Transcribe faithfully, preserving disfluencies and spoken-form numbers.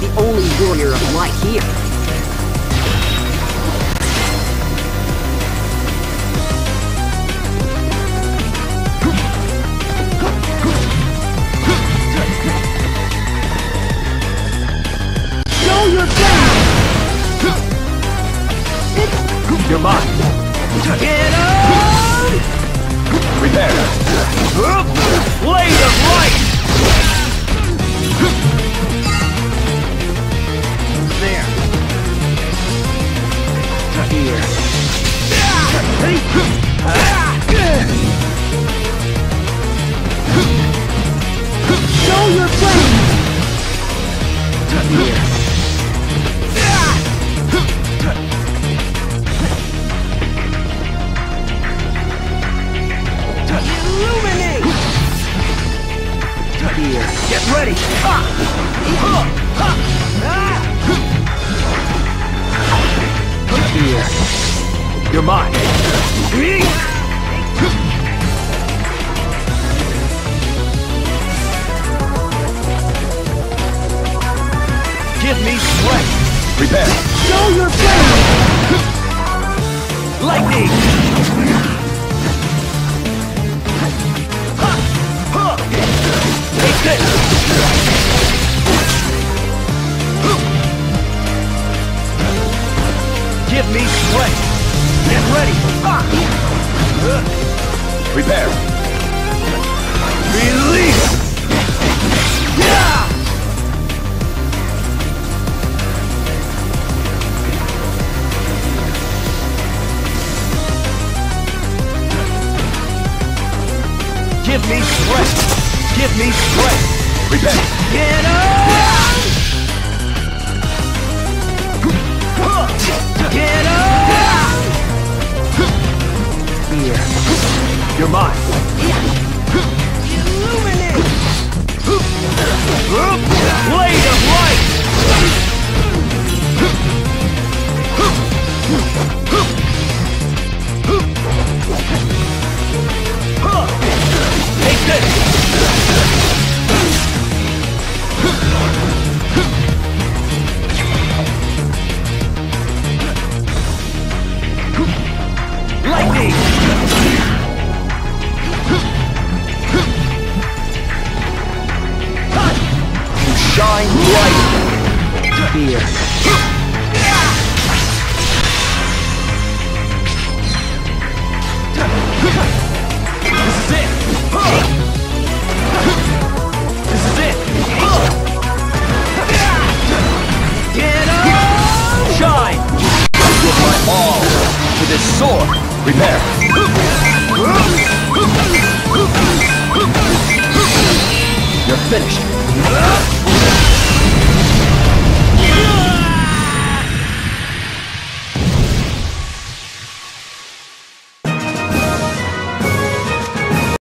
the only warrior of light here. Show your flame! You're mine. Get on! Prepare. Blade of light! There. Here. Show your flame! Here. Illuminate! Here. Get ready! Ha! Ha! Ha! Here. You're mine. Give me strength. Prepare. Show your flame! Lightning. Take this! Give me strength! Get ready! Prepare! Release! Yeah! Give me strength! Give me strength! Prepare! Get on! Get on! Here. You're mine! Illuminate! Blade of light! Take this! Lightning! You shine bright! Here. This is it! This is it! Get on! Shine! I give my all to this sword! Prepare! You're finished!